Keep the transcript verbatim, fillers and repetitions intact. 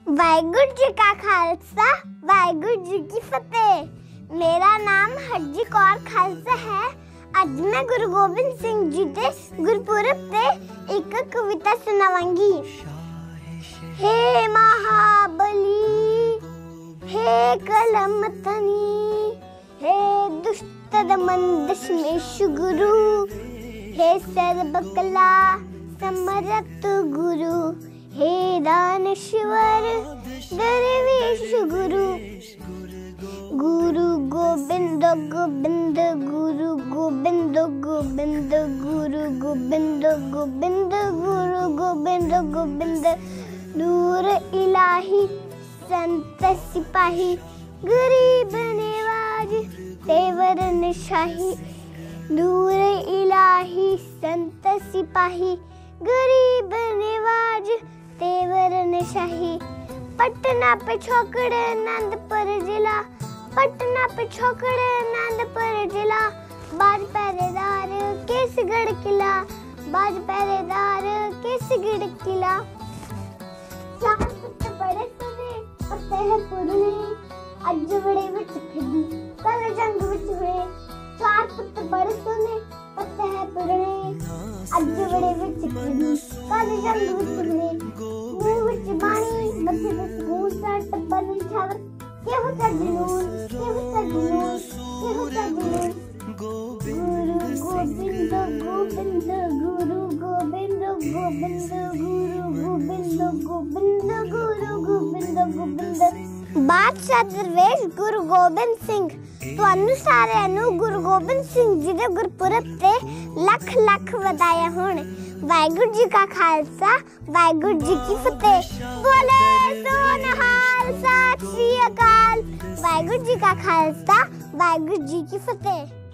वाहिगुरू जी का खालसा वाहिगुरू जी की फतेह। मेरा नाम हरजी कौर खालसा है। ਅੱਜ मैं गुरु गोबिंद सिंह जी के गुरपुरब ते एक कविता सुनावांगी। हे महाबली, हे कलम तनी, हे दुष्ट दमन दशमेश गुरु, हे सर्वकला समर्थ गुरु, हे दानश्वर दरवेश गुरु, गुरु गोबिंद गोबिंद गुरु गोबिंद गोबिंद गुरु गोबिंद गोबिंद गुरु गोबिंद गोबिंद। नूर इलाही संत सिपाही, गरीब नवाज तेवर निशाही। नूर इलाही संत सिपाही, गरीब नवाज तेवर निशाही। पटना पिछोकड़ आनंदपुर जिला, पटना पिछोकड़ आनंदपुर जिला। बाज पहरेदार केसगढ़ किला, बाज पहरेदार केसगढ़ किला। चार पुत्त बड़े सने पत्ते है पुरने, अज बड़े विच फिरदी कल जंग विच हुए। चार पुत्त बड़े सने पत्ते है पुरने, अज बड़े विच फिरदी कल जंग विच हुए। मुंह विच बाणी बसे बस मूसा टब्बर निछावर, के होता जुनून के होता जुनून के होता जुनून। गुरु गोबिंद गोबिंद गुरु गोबिंद गोबिंद गुरु गोबिंद गोबिंद गुरु गोबिंद गोबिंद। बादशाह दरवेश गुरु गोबिंद सिंह ਤੁਹਾਨੂੰ ਸਾਰਿਆਂ ਨੂੰ ਗੁਰੂ ਗੋਬਿੰਦ ਸਿੰਘ ਜੀ ਦੇ ਗੁਰਪੁਰਬ ਤੇ ਲੱਖ ਲੱਖ ਵਧਾਈਆਂ ਹੋਣ। ਵਾਹਿਗੁਰੂ ਜੀ ਕਾ ਖਾਲਸਾ ਵਾਹਿਗੁਰੂ ਜੀ ਕੀ ਫਤਿਹ। ਬੋਲੇ ਸੋ ਨਿਹਾਲ ਸਤਿ ਸ੍ਰੀ ਅਕਾਲ। ਵਾਹਿਗੁਰੂ ਜੀ ਕਾ ਖਾਲਸਾ ਵਾਹਿਗੁਰੂ ਜੀ ਕੀ ਫਤਿਹ।